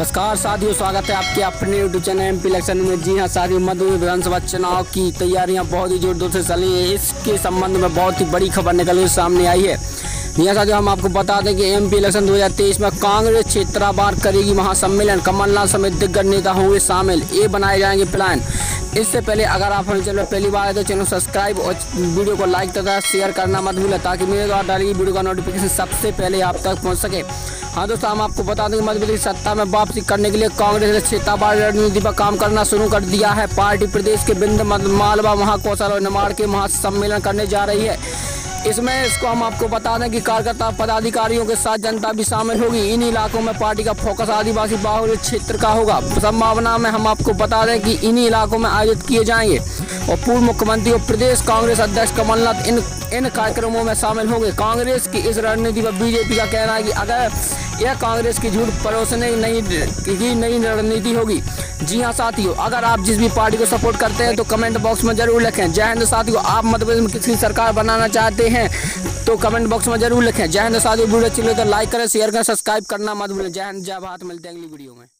नमस्कार साथियों, स्वागत है आपके अपने यूट्यूब चैनल एमपी इलेक्शन में। जी हां साथियों, मध्य विधानसभा चुनाव की तैयारियां बहुत ही जोर से चली है। इसके संबंध में बहुत ही बड़ी खबर निकल कर सामने आई है। यहाँ साथियों हम आपको बता दें कि एमपी इलेक्शन 2023 में कांग्रेस क्षेत्रवार करेगी महासम्मेलन। कमलनाथ समेत दिग्गज नेता होंगे शामिल, ये बनाए जाएंगे प्लान। इससे पहले अगर आप हमारे चैनल में पहली बार है तो चैनल सब्सक्राइब और वीडियो को लाइक तथा शेयर करना मत भूलें, ताकि मेरे द्वारा डाली गई वीडियो का नोटिफिकेशन सबसे पहले आप तक पहुंच सके। हाँ दोस्तों, हम आपको बता दें कि मध्य प्रदेश सत्ता में वापसी करने के लिए कांग्रेस ने क्षेत्रवार रणनीति पर काम करना शुरू कर दिया है। पार्टी प्रदेश के विंध्य, मालवा, महाकौशल और निमाड़ के महासम्मेलन करने जा रही है। इसमें हम आपको बता दें कि कार्यकर्ता पदाधिकारियों के साथ जनता भी शामिल होगी। इन इलाकों में पार्टी का फोकस आदिवासी बाहुल्य क्षेत्र का होगा। संभावना में हम आपको बता दें कि इन्हीं इलाकों में आयोजित किए जाएंगे और पूर्व मुख्यमंत्री और प्रदेश कांग्रेस अध्यक्ष कमलनाथ इन कार्यक्रमों में शामिल होंगे। कांग्रेस की इस रणनीति पर बीजेपी का कहना है कि अगर यह कांग्रेस की झूठ परोसने की नई रणनीति होगी। जी हाँ साथियों, अगर आप जिस भी पार्टी को सपोर्ट करते हैं तो कमेंट बॉक्स में जरूर लिखें। जय हिंद साथियों, आप मध्य प्रदेश में किसकी सरकार बनाना चाहते हैं तो कमेंट बॉक्स में जरूर लिखें। जय हिंद साथियों, वीडियो अच्छी लगे तो लाइक करें, शेयर करें, सब्सक्राइब करना मत भूलें। जय हिंद, जय भारत। मिलते हैं अगली वीडियो में।